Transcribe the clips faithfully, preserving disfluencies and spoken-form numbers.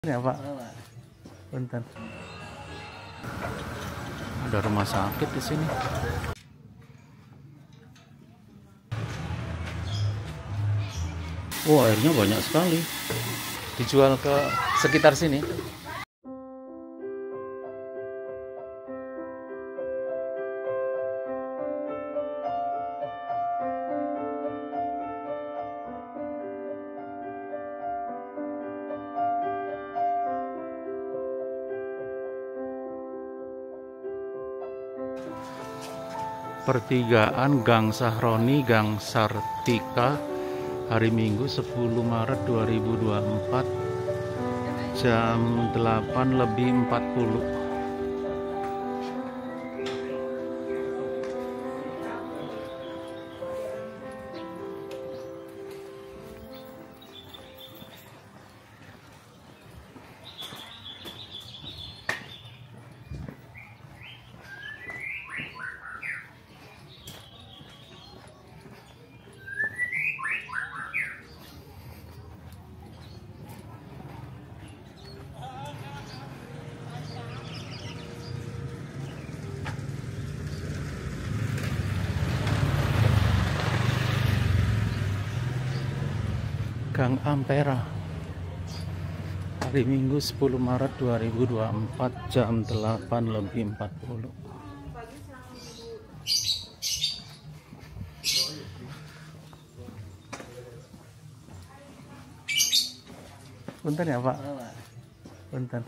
Ya Pak, bentar. Ada rumah sakit di sini. Oh, airnya banyak sekali. Dijual ke sekitar sini. Pertigaan Gang Sahroni, Gang Sartika, hari Minggu sepuluh Maret dua ribu dua puluh empat, jam delapan lebih empat puluh. Gang Ampera, hari Minggu sepuluh Maret dua ribu dua puluh empat, jam delapan lebih empat puluh. Bentar ya Pak, bentar.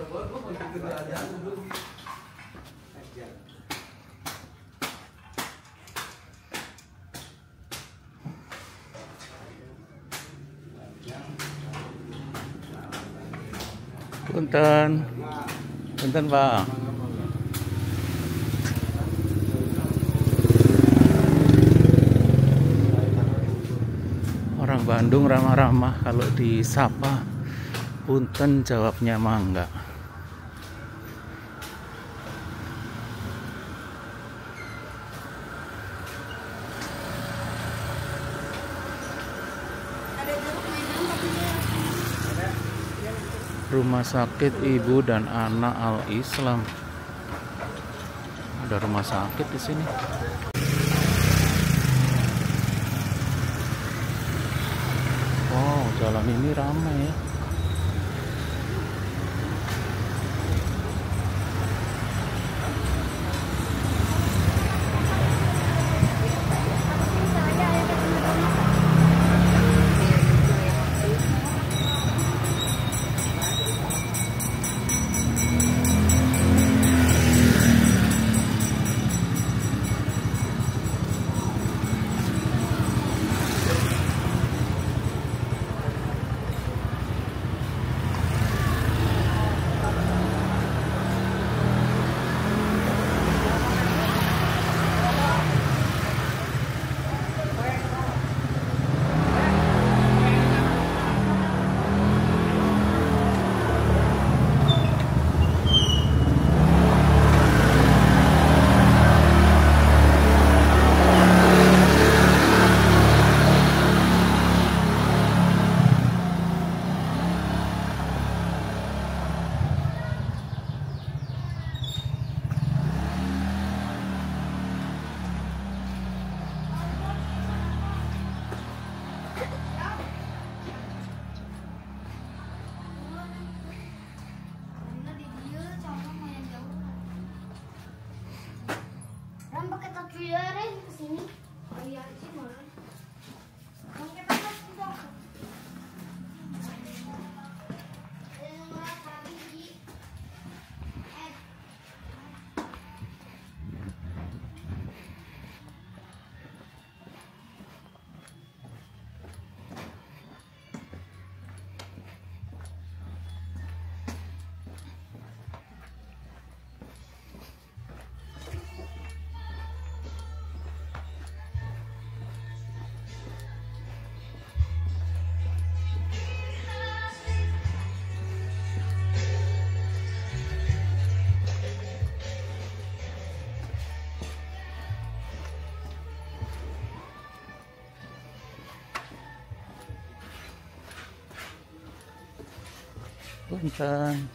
Punten, punten Pak. Orang Bandung ramah-ramah, kalau disapa punten jawabnya mangga. Rumah sakit ibu dan anak Al Islam. Ada rumah sakit di sini. Wow, jalan ini ramai ya. Punten.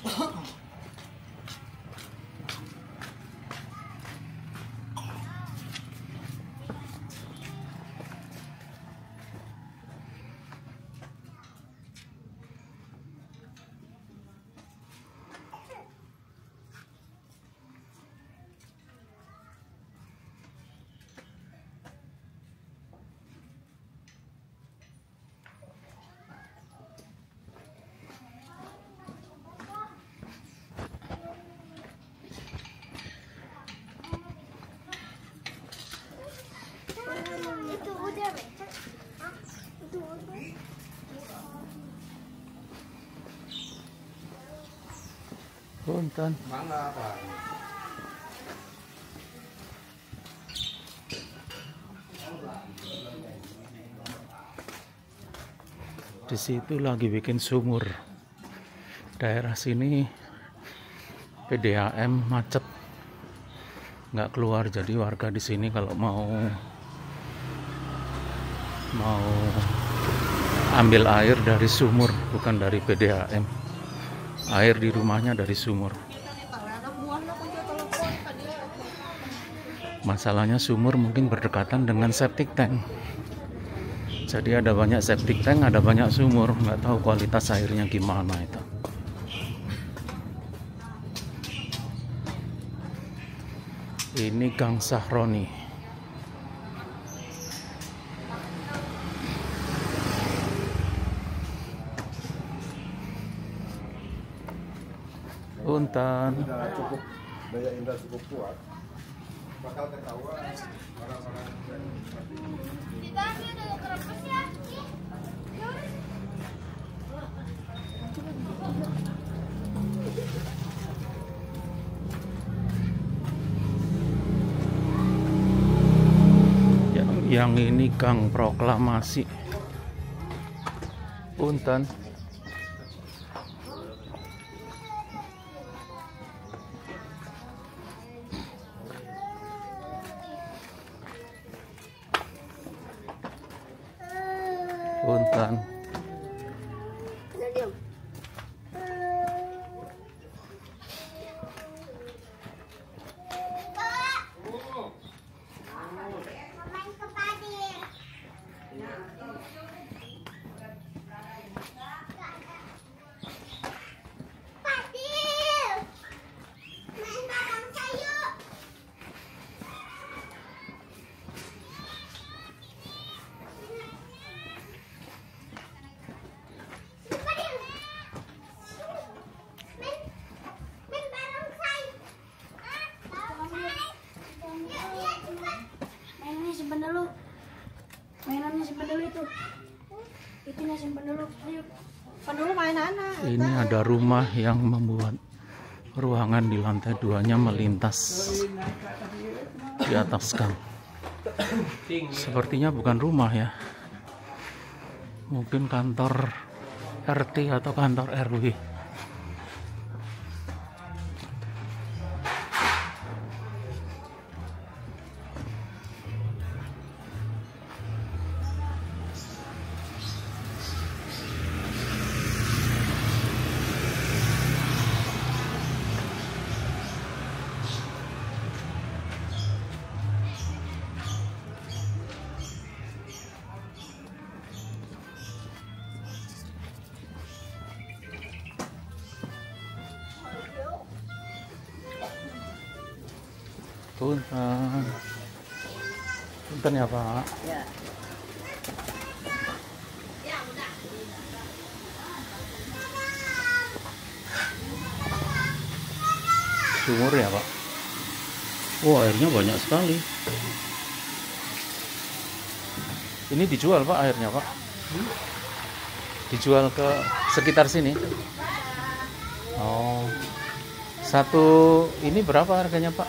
Itu udah becek. Itu udah. Punten. Mangga apa? Di situ lagi bikin sumur. Daerah sini P D A M macet, nggak keluar. Jadi warga di sini kalau mau mau ambil air dari sumur, bukan dari P D A M. Air di rumahnya dari sumur. Masalahnya sumur mungkin berdekatan dengan septic tank. Jadi ada banyak septic tank, ada banyak sumur. Nggak tahu kualitas airnya gimana itu. Ini Gang Sahroni. Punten. Sudah cukup, daya indah cukup kuat. Bakal ketahuan orang-orang seperti ini. Dibagi udah kerapes ya. Yang, yang ini Gang Proklamasi. Punten. Punten. Udah diam. Main ke padir. Padir. Main bareng saya. Mainannya simpan dulu. Mainannya simpan dulu itu. Itunya simpan dulu. Ayo. Simpan dulu mainannya. Ini ada rumah yang membuat ruangan di lantai duanya melintas di atas gang. Sepertinya bukan rumah ya. Mungkin kantor R T atau kantor R W. Punten. Punten ya Pak. Ya. Sumur ya Pak. Oh, airnya banyak sekali. Ini dijual Pak airnya Pak. Dijual ke sekitar sini. Oh. Satu ini berapa harganya Pak?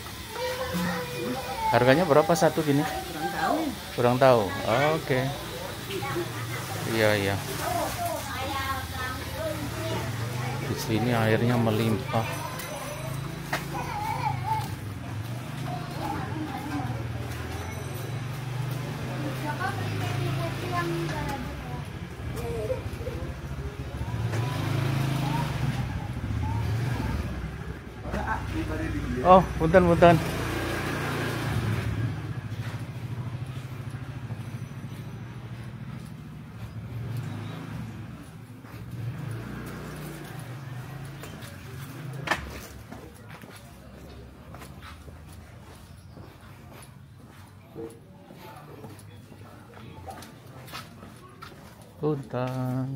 Harganya berapa satu gini? Kurang tahu. Kurang tahu. Oh, oke. Okay. Iya, iya. Di sini airnya melimpah. Oh, punten-punten. Punten.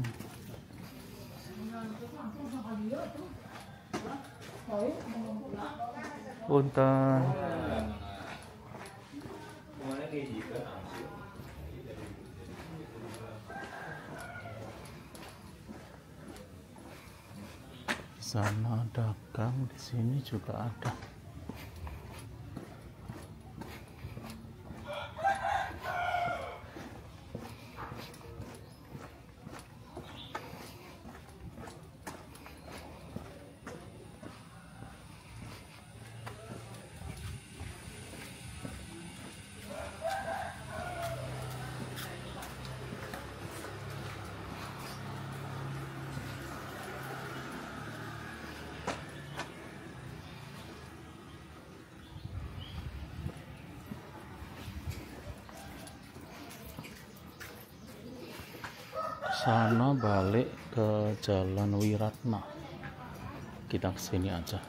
Punten. Di sana ada gang, di sini juga ada. Sana balik ke Jalan Wiratna, kita kesini aja.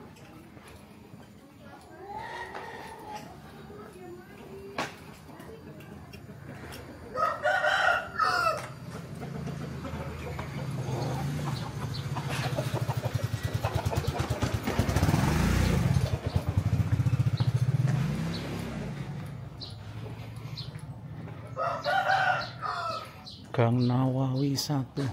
Gang Nawawi satu.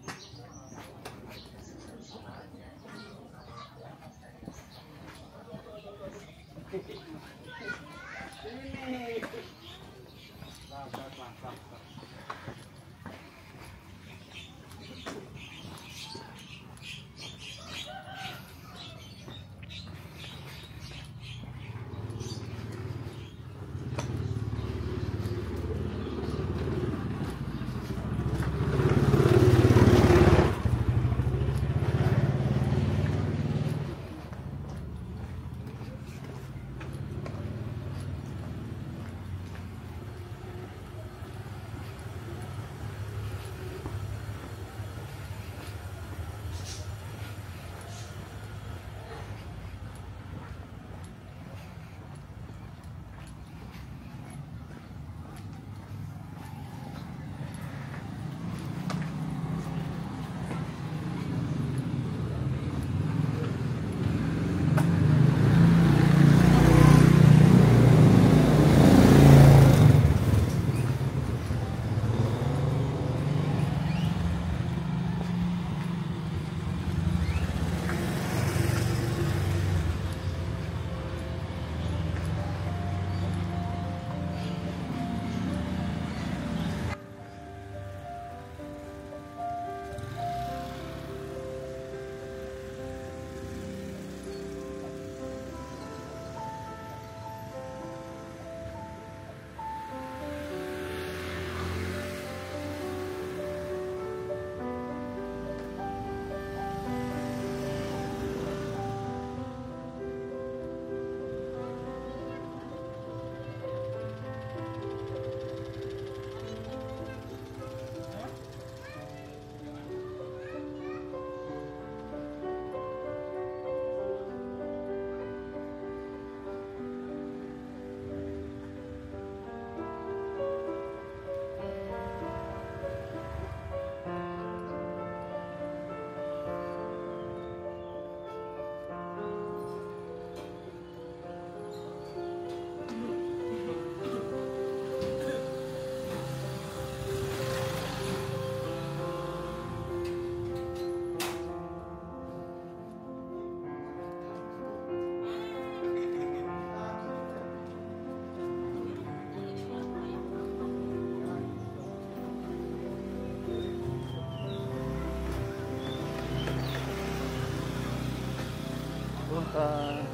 Punten.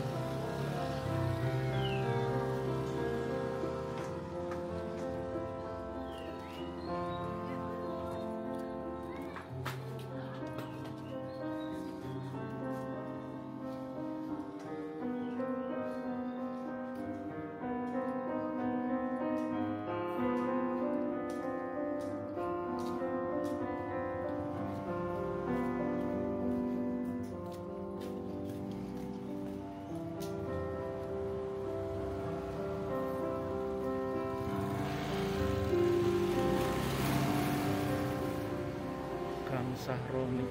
Sahroni.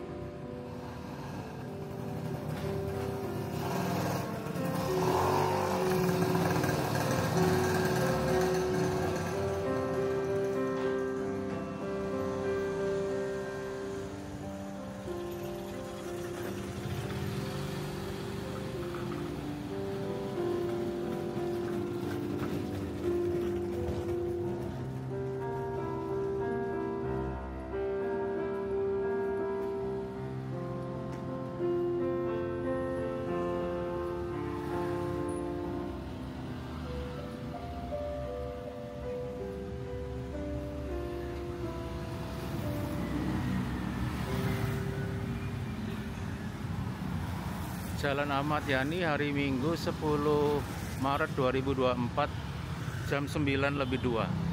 Jalan Ahmad Yani, hari Minggu sepuluh Maret dua ribu dua puluh empat, jam sembilan lebih dua.